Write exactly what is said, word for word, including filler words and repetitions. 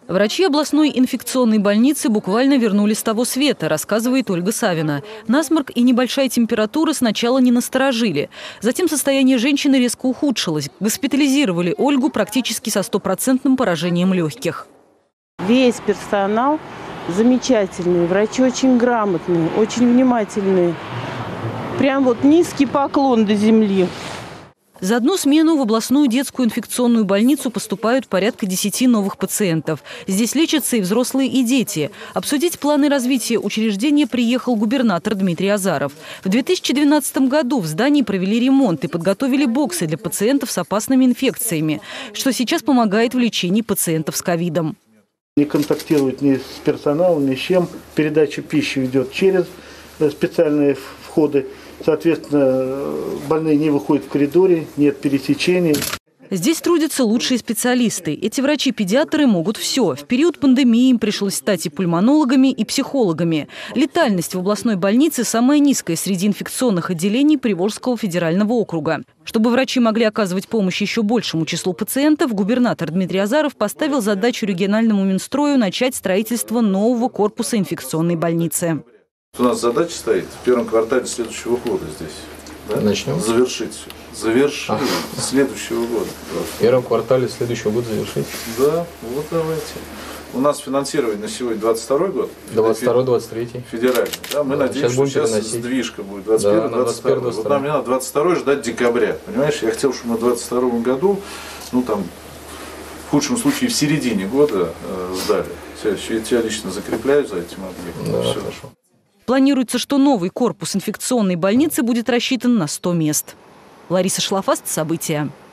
Врачи областной инфекционной больницы буквально вернули с того света, рассказывает Ольга Савина. Насморк и небольшая температура сначала не насторожили. Затем состояние женщины резко ухудшилось. Госпитализировали Ольгу практически со стопроцентным поражением легких. Весь персонал замечательный, врачи очень грамотные, очень внимательные. Прям вот низкий поклон до земли. За одну смену в областную детскую инфекционную больницу поступают порядка десяти новых пациентов. Здесь лечатся и взрослые, и дети. Обсудить планы развития учреждения приехал губернатор Дмитрий Азаров. В две тысячи двенадцатом году в здании провели ремонт и подготовили боксы для пациентов с опасными инфекциями, что сейчас помогает в лечении пациентов с ковидом. Не контактируют ни с персоналом, ни с чем. Передача пищи идет через специальные входы. Соответственно, больные не выходят в коридоре, нет пересечений. Здесь трудятся лучшие специалисты. Эти врачи-педиатры могут все. В период пандемии им пришлось стать и пульмонологами, и психологами. Летальность в областной больнице самая низкая среди инфекционных отделений Приволжского федерального округа. Чтобы врачи могли оказывать помощь еще большему числу пациентов, губернатор Дмитрий Азаров поставил задачу региональному Минстрою начать строительство нового корпуса инфекционной больницы. У нас задача стоит в первом квартале следующего года здесь. Да? Начнем. Завершить все. Завершить а. следующего года. В первом квартале следующего года завершить? Да, вот давайте. У нас финансирование на сегодня двадцать второй год. двадцать второй двадцать третий. Федеральный. Да, мы да, надеемся, что сейчас переносить. Сдвижка будет двадцать первый двадцать второй. Вот нам не надо двадцать второй ждать декабря. Понимаешь, я хотел, чтобы на двадцать втором году, ну там, в худшем случае в середине года э, сдали. Я тебя лично закрепляю за этим объектом. Да, хорошо. Планируется, что новый корпус инфекционной больницы будет рассчитан на сто мест. Лариса Шлафаст, события.